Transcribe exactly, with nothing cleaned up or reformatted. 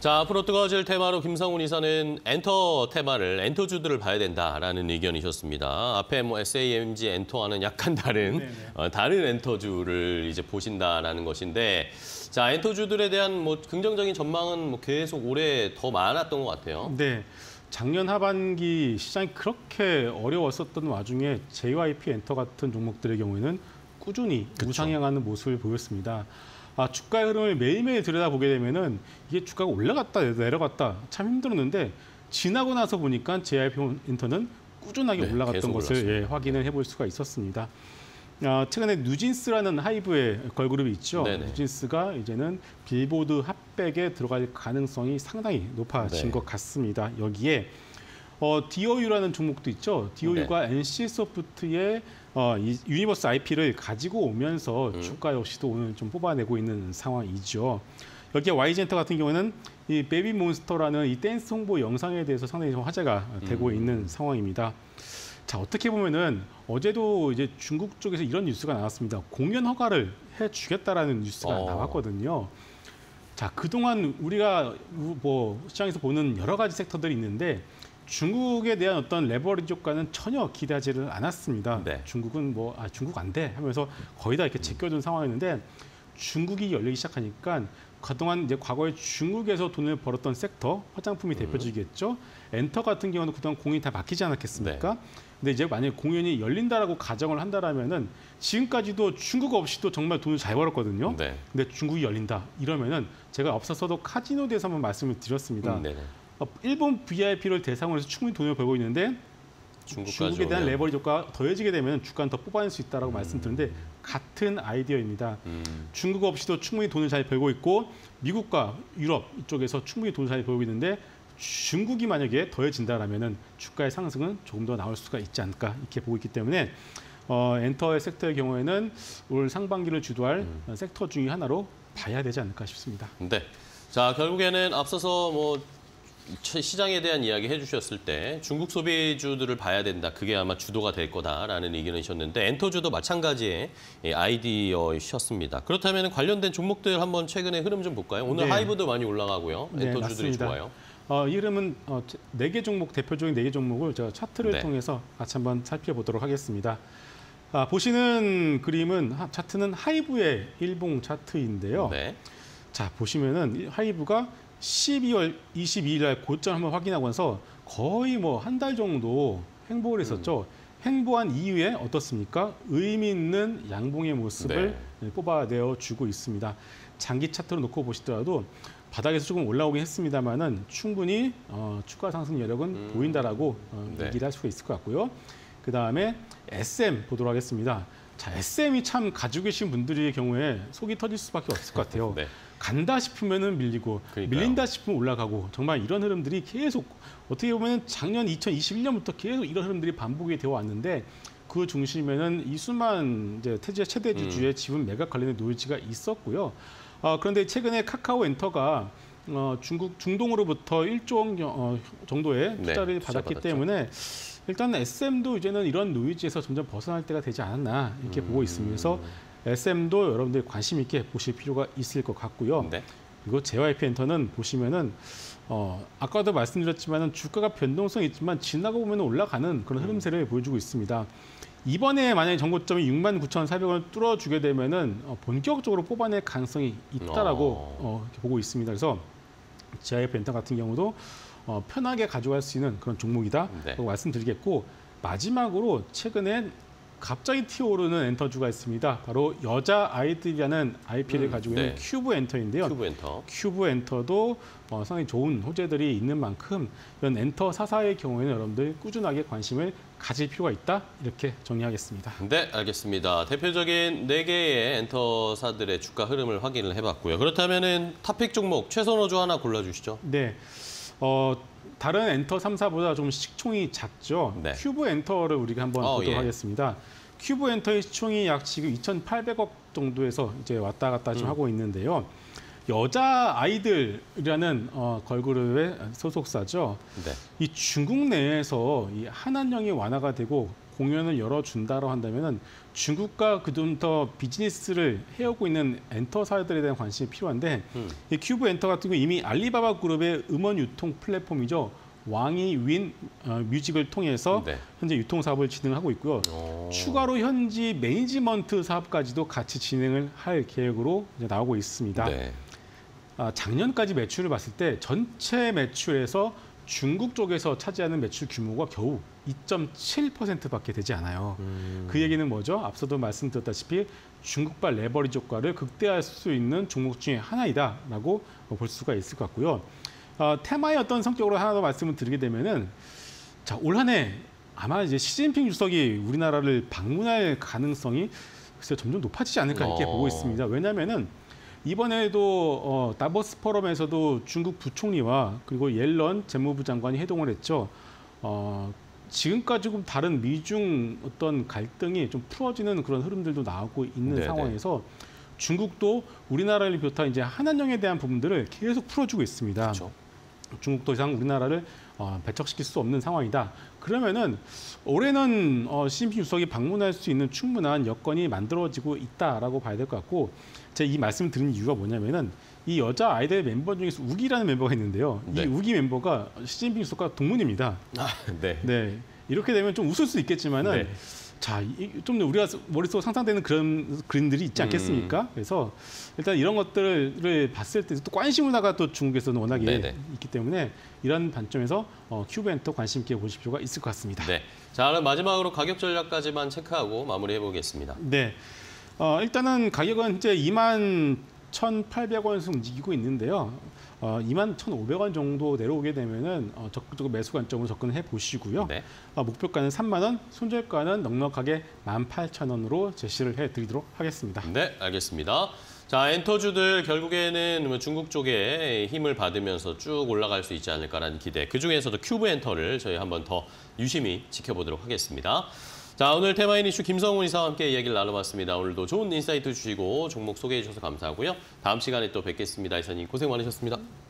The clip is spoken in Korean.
자, 앞으로 뜨거워질 테마로 김성훈 이사는 엔터 테마를, 엔터주들을 봐야 된다라는 의견이셨습니다. 앞에 뭐 에스에이엠지 엔터와는 약간 다른 어, 다른 엔터주를 이제 보신다라는 것인데, 자, 엔터주들에 대한 뭐 긍정적인 전망은 뭐 계속 올해 더 많았던 것 같아요. 네. 작년 하반기 시장이 그렇게 어려웠었던 와중에 제이와이피 엔터 같은 종목들의 경우에는 꾸준히 그쵸. 우상향하는 모습을 보였습니다. 아, 주가의 흐름을 매일매일 들여다보게 되면은 이게 주가가 올라갔다 내려갔다 참 힘들었는데, 지나고 나서 보니까 제이와이피 엔터는 꾸준하게 네, 올라갔던 것을 예, 확인을 해볼 수가 있었습니다. 아, 최근에 뉴진스라는 하이브의 걸그룹이 있죠. 네네. 뉴진스가 이제는 빌보드 핫백에 들어갈 가능성이 상당히 높아진 네. 것 같습니다. 여기에 어, 디오유라는 종목도 있죠. 디오유가 네. 엔씨소프트의 어, 이 유니버스 아이피를 가지고 오면서 음. 주가 역시도 오늘 좀 뽑아내고 있는 상황이죠. 여기에 와이지엔터 같은 경우에는 이 베이비몬스터라는 이 댄스 홍보 영상에 대해서 상당히 좀 화제가 되고 음. 있는 상황입니다. 자, 어떻게 보면은 어제도 이제 중국 쪽에서 이런 뉴스가 나왔습니다. 공연 허가를 해주겠다라는 뉴스가 어. 나왔거든요. 자, 그동안 우리가 뭐 시장에서 보는 여러 가지 섹터들이 있는데, 중국에 대한 어떤 레버리지 효과는 전혀 기대하지를 않았습니다. 네. 중국은 뭐 아, 중국 안 돼 하면서 거의 다 이렇게 제껴둔 음. 상황이었는데, 중국이 열리기 시작하니까 그동안 이제 과거에 중국에서 돈을 벌었던 섹터, 화장품이 음. 대표적이겠죠. 엔터 같은 경우는 그동안 공연이 다 막히지 않았겠습니까? 네. 근데 이제 만약에 공연이 열린다라고 가정을 한다라면은 지금까지도 중국 없이도 정말 돈을 잘 벌었거든요. 네. 근데 중국이 열린다 이러면은 제가 앞서서도 카지노에 대해서 한번 말씀을 드렸습니다. 음, 일본 브이아이피를 대상으로 해서 충분히 돈을 벌고 있는데, 중국에 대한 레버리지 효과가 더해지게 되면 주가는 더 뽑아낼 수 있다라고 음. 말씀드렸는데, 같은 아이디어입니다. 음. 중국 없이도 충분히 돈을 잘 벌고 있고, 미국과 유럽 이쪽에서 충분히 돈을 잘 벌고 있는데, 중국이 만약에 더해진다라면은 주가의 상승은 조금 더 나올 수가 있지 않을까 이렇게 보고 있기 때문에 어, 엔터의 섹터의 경우에는 올 상반기를 주도할 음. 섹터 중에 하나로 봐야 되지 않을까 싶습니다. 네. 자, 결국에는 앞서서 뭐 시장에 대한 이야기 해주셨을 때 중국 소비주들을 봐야 된다. 그게 아마 주도가 될 거다라는 의견이셨는데, 엔터주도 마찬가지의 아이디어셨습니다. 그렇다면 관련된 종목들 한번 최근의 흐름 좀 볼까요? 오늘 네. 하이브도 많이 올라가고요. 엔터주들이 네, 좋아요. 어, 이 흐름은 어, 네 개 종목, 대표적인 네 개 종목을 제가 차트를 네. 통해서 같이 한번 살펴보도록 하겠습니다. 아, 보시는 그림은 하, 차트는 하이브의 일봉 차트인데요. 네. 자, 보시면은 하이브가 십이월 이십이일 날 고점 한번 확인하고 나서 거의 뭐 한 달 정도 횡보를 했었죠. 음. 횡보한 이후에 어떻습니까? 의미 있는 양봉의 모습을 네. 뽑아내어 주고 있습니다. 장기 차트로 놓고 보시더라도 바닥에서 조금 올라오긴 했습니다만은 충분히 어, 추가 상승 여력은 음. 보인다라고 어, 네. 얘기를 할 수가 있을 것 같고요. 그 다음에 에스엠 보도록 하겠습니다. 자, 에스엠이 참 가지고 계신 분들의 경우에 속이 터질 수밖에 없을 것 같아요. 네. 간다 싶으면은 밀리고, 그러니까요. 밀린다 싶으면 올라가고, 정말 이런 흐름들이 계속 어떻게 보면 작년 이천이십일 년부터 계속 이런 흐름들이 반복이 되어 왔는데, 그 중심에는 이 수만 이제 최대 주주의 음. 지분 매각 관련된 노이즈가 있었고요. 어, 그런데 최근에 카카오 엔터가 어, 중국 중동으로부터 일조 원 어, 정도의 투자를 네, 받았기 받았죠. 때문에 일단 에스엠도 이제는 이런 노이즈에서 점점 벗어날 때가 되지 않았나 이렇게 음... 보고 있습니다. 그래서 에스엠도 여러분들이 관심 있게 보실 필요가 있을 것 같고요. 네. 그리고 제이와이피 엔터는 보시면은 어, 아까도 말씀드렸지만은 주가가 변동성이 있지만 지나고 보면 올라가는 그런 흐름세를 음... 보여주고 있습니다. 이번에 만약에 정고점이 육만 구천사백 원을 뚫어주게 되면은 어, 본격적으로 뽑아낼 가능성이 있다라고 어... 어, 이렇게 보고 있습니다. 그래서 제이와이피 엔터 같은 경우도 어, 편하게 가져갈 수 있는 그런 종목이다 네. 말씀드리겠고, 마지막으로 최근에 갑자기 튀어오르는 엔터주가 있습니다. 바로 여자 아이들이라는 아이피를 음, 가지고 있는 네. 큐브 엔터인데요. 큐브 엔터. 큐브 엔터도 어, 상당히 좋은 호재들이 있는 만큼 이런 엔터 사사의 경우에는 여러분들 꾸준하게 관심을 가질 필요가 있다. 이렇게 정리하겠습니다. 네, 알겠습니다. 대표적인 네 개의 엔터사들의 주가 흐름을 확인을 해봤고요. 그렇다면은 탑픽 종목 최선호주 하나 골라주시죠. 네. 어, 다른 엔터 삼 사보다 좀 시총이 작죠. 네. 큐브 엔터를 우리가 한번 어, 보도록 예. 하겠습니다. 큐브 엔터의 시총이 약 지금 이천팔백억 정도에서 이제 왔다 갔다 좀 음. 하고 있는데요. 여자 아이들이라는 어, 걸그룹의 소속사죠. 네. 이 중국 내에서 이 한한령이 완화가 되고 공연을 열어준다고 한다면은 중국과 그동부터 비즈니스를 해오고 있는 엔터사들에 대한 관심이 필요한데 음. 이 큐브 엔터 같은 경우 이미 알리바바 그룹의 음원 유통 플랫폼이죠. 왕이 윈 어, 뮤직을 통해서 네. 현재 유통 사업을 진행하고 있고요. 오. 추가로 현지 매니지먼트 사업까지도 같이 진행을 할 계획으로 이제 나오고 있습니다. 네. 아, 작년까지 매출을 봤을 때 전체 매출에서 중국 쪽에서 차지하는 매출 규모가 겨우 이 점 칠 퍼센트밖에 되지 않아요. 음. 그 얘기는 뭐죠? 앞서도 말씀드렸다시피 중국발 레버리지 효과를 극대화할 수 있는 종목 중에 하나이다라고 볼 수가 있을 것 같고요. 어, 테마의 어떤 성격으로 하나 더 말씀을 드리게 되면은 자, 올 한 해 아마 이제 시진핑 주석이 우리나라를 방문할 가능성이 글쎄요, 점점 높아지지 않을까 이렇게 어. 보고 있습니다. 왜냐하면은 이번에도 어, 다보스 포럼에서도 중국 부총리와 그리고 옐런 재무부 장관이 회동을 했죠. 어, 지금까지 조금 다른 미중 어떤 갈등이 좀 풀어지는 그런 흐름들도 나오고 있는 네네. 상황에서 중국도 우리나라를 비롯한 이제 한한령에 대한 부분들을 계속 풀어주고 있습니다. 그렇죠. 중국도 이상 우리나라를 어, 배척시킬 수 없는 상황이다. 그러면은 올해는 어, 시진핑 주석이 방문할 수 있는 충분한 여건이 만들어지고 있다라고 봐야 될 것 같고, 제가 이 말씀 드린 이유가 뭐냐면은 이 여자 아이들 member 중에서 우기라는 멤버가 있는데요. 네. 이 우기 멤버가 시진핑 주석과 동문입니다. 아, 네. 네, 이렇게 되면 좀 웃을 수 있겠지만은. 네. 자, 이- 좀 우리가 머릿속 상상되는 그런 그림들이 있지 않겠습니까? 음. 그래서 일단 이런 것들을 봤을 때 또 관심 문화가 또 중국에서는 워낙에 네네. 있기 때문에 이런 관점에서 어, 큐브엔터 관심 있게 보실 필요가 있을 것 같습니다. 네. 자, 그럼 마지막으로 가격 전략까지만 체크하고 마무리해 보겠습니다. 네. 어, 일단은 가격은 이제 이만 천팔백 원에서 움직이고 있는데요. 어, 이만 천오백 원 정도 내려오게 되면은 어, 적극적으로 매수 관점으로 접근해 보시고요. 네. 어, 목표가는 삼만 원, 손절가는 넉넉하게 만 팔천 원으로 제시를 해드리도록 하겠습니다. 네, 알겠습니다. 자, 엔터주들 결국에는 뭐 중국 쪽에 힘을 받으면서 쭉 올라갈 수 있지 않을까라는 기대. 그 중에서도 큐브 엔터를 저희 한번 더 유심히 지켜보도록 하겠습니다. 자, 오늘 테마인 이슈 김성훈 이사와 함께 이야기를 나눠봤습니다. 오늘도 좋은 인사이트 주시고 종목 소개해 주셔서 감사하고요. 다음 시간에 또 뵙겠습니다. 이사님 고생 많으셨습니다.